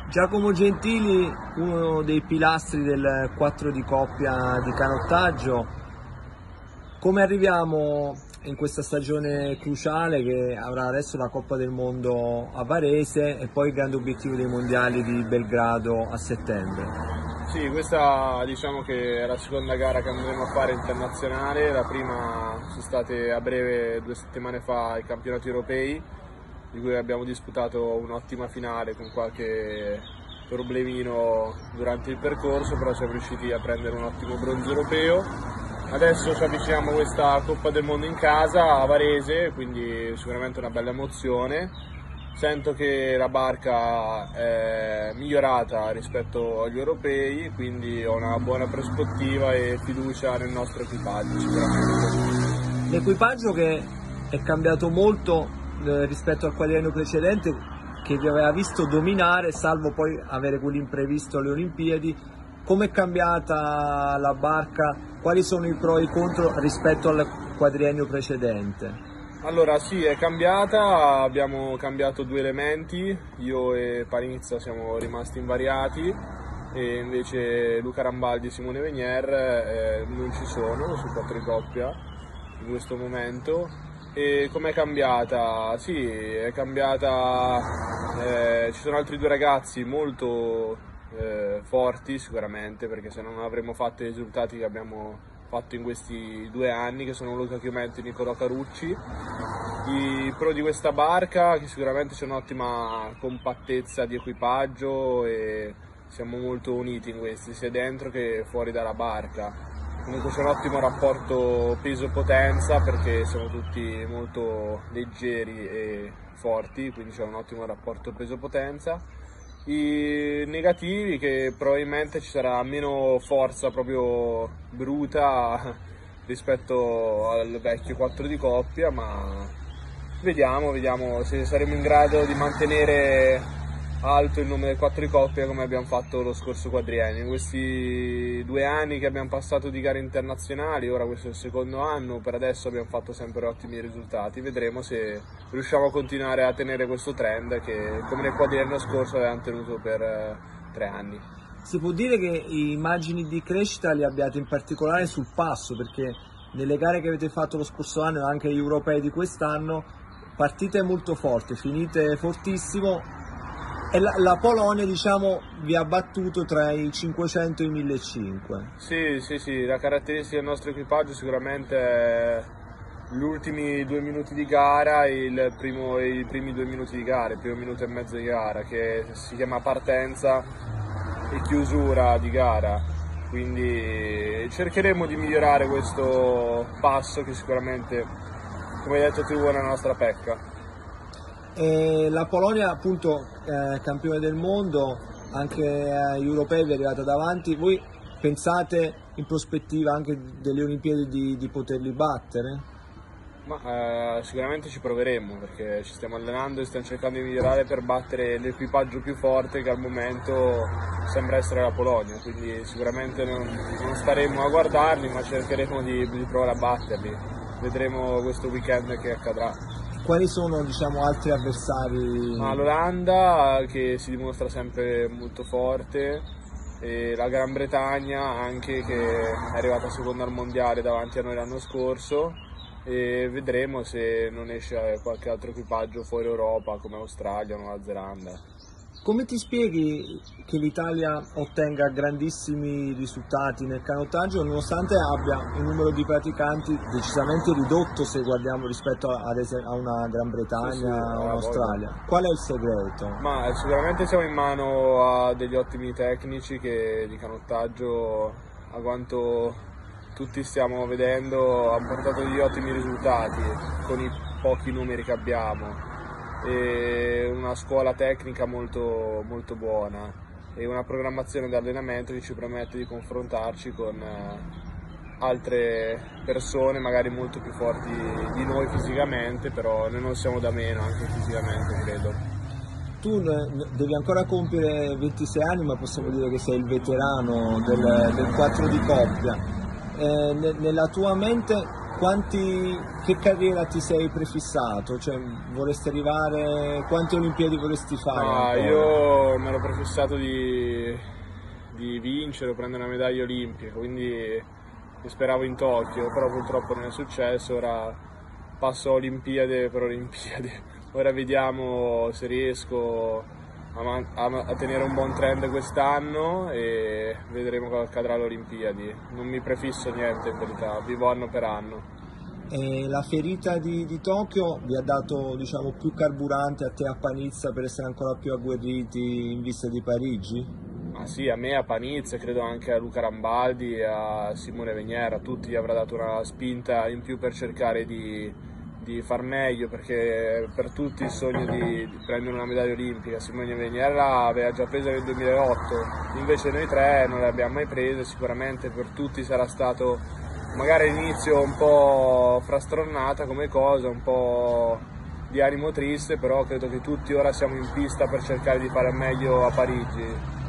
Giacomo Gentili, uno dei pilastri del 4 di coppia di canottaggio, come arriviamo in questa stagione cruciale che avrà adesso la Coppa del Mondo a Varese e poi il grande obiettivo dei mondiali di Belgrado a settembre? Sì, questa diciamo che è la seconda gara che andremo a fare internazionale, la prima sono state a breve 2 settimane fa i campionati europei, di cui abbiamo disputato un'ottima finale con qualche problemino durante il percorso, però siamo riusciti a prendere un ottimo bronzo europeo. Adesso ci avviciniamo a questa Coppa del Mondo in casa a Varese, quindi sicuramente una bella emozione. Sento che la barca è migliorata rispetto agli europei, quindi ho una buona prospettiva e fiducia nel nostro equipaggio sicuramente. L'equipaggio che è cambiato molto rispetto al quadriennio precedente, che vi aveva visto dominare, salvo poi avere quell'imprevisto alle Olimpiadi. Come è cambiata la barca? Quali sono i pro e i contro rispetto al quadriennio precedente? Allora sì, è cambiata, abbiamo cambiato 2 elementi, io e Parinizza siamo rimasti invariati e invece Luca Rambaldi e Simone Venier non ci sono sul 4 di coppia in questo momento. E com'è cambiata? Sì, è cambiata, ci sono altri 2 ragazzi molto forti sicuramente, perché se no non avremmo fatto i risultati che abbiamo fatto in questi 2 anni, che sono Luca Chiometti e Nicolò Carucci. I pro di questa barca, che sicuramente c'è un'ottima compattezza di equipaggio e siamo molto uniti in questi, sia dentro che fuori dalla barca. Comunque c'è un ottimo rapporto peso-potenza perché siamo tutti molto leggeri e forti, quindi c'è un ottimo rapporto peso-potenza. I negativi, che probabilmente ci sarà meno forza proprio bruta rispetto al vecchio 4 di coppia, ma vediamo se saremo in grado di mantenere alto il nome del 4 di coppia come abbiamo fatto lo scorso quadriennio. In questi 2 anni che abbiamo passato di gare internazionali, ora questo è il secondo anno, per adesso abbiamo fatto sempre ottimi risultati, vedremo se riusciamo a continuare a tenere questo trend che come nel quadriennio scorso avevamo tenuto per 3 anni. Si può dire che immagini di crescita li abbiate in particolare sul passo, perché nelle gare che avete fatto lo scorso anno e anche gli europei di quest'anno partite molto forti, finite fortissimo. E la Polonia, diciamo, vi ha battuto tra i 500 e i 1500. Sì, la caratteristica del nostro equipaggio sicuramente è gli ultimi 2 minuti di gara e i primi 2 minuti di gara, il primo minuto e mezzo di gara, che si chiama partenza e chiusura di gara. Quindi cercheremo di migliorare questo passo che sicuramente, come hai detto tu, è la nostra pecca. E la Polonia, appunto, campione del mondo, anche agli europei vi è arrivata davanti. Voi pensate in prospettiva anche delle Olimpiadi di poterli battere? Ma sicuramente ci proveremo, perché ci stiamo allenando e stiamo cercando di migliorare per battere l'equipaggio più forte, che al momento sembra essere la Polonia, quindi sicuramente non staremo a guardarli, ma cercheremo di provare a batterli. Vedremo questo weekend che accadrà. Quali sono, diciamo, altri avversari? L'Olanda, che si dimostra sempre molto forte, e la Gran Bretagna anche, che è arrivata seconda al mondiale davanti a noi l'anno scorso, e vedremo se non esce qualche altro equipaggio fuori Europa come Australia o Nuova Zelanda. Come ti spieghi che l'Italia ottenga grandissimi risultati nel canottaggio nonostante abbia un numero di praticanti decisamente ridotto se guardiamo rispetto a una Gran Bretagna o un'Australia? Qual è il segreto? Ma sicuramente siamo in mano a degli ottimi tecnici che di canottaggio, a quanto tutti stiamo vedendo, hanno portato degli ottimi risultati con i pochi numeri che abbiamo. E una scuola tecnica molto, molto buona e una programmazione di allenamento che ci permette di confrontarci con altre persone magari molto più forti di noi fisicamente, però noi non siamo da meno anche fisicamente, credo. Tu devi ancora compiere 26 anni, ma possiamo dire che sei il veterano del 4 di coppia. Nella tua mente che carriera ti sei prefissato? Cioè, vorresti arrivare, quante Olimpiadi vorresti fare? Io mi ero prefissato di vincere o prendere una medaglia olimpica, quindi speravo in Tokyo, però purtroppo non è successo. Ora passo Olimpiade per Olimpiade. Ora vediamo se riesco a tenere un buon trend quest'anno e vedremo cosa accadrà alle Olimpiadi. Non mi prefisso niente in verità, vivo anno per anno. E la ferita di Tokyo vi ha dato, diciamo, più carburante a te, a Panizza, per essere ancora più agguerriti in vista di Parigi? Ma sì, a me, a Panizza, credo anche a Luca Rambaldi, a Simone Venier, a tutti gli avrà dato una spinta in più per cercare di far meglio, perché per tutti il sogno di prendere una medaglia olimpica. Simone Venier l'aveva già presa nel 2008, invece noi tre non le abbiamo mai prese. Sicuramente per tutti sarà stato magari all'inizio un po' frastronata come cosa, un po' di animo triste, però credo che tutti ora siamo in pista per cercare di fare meglio a Parigi.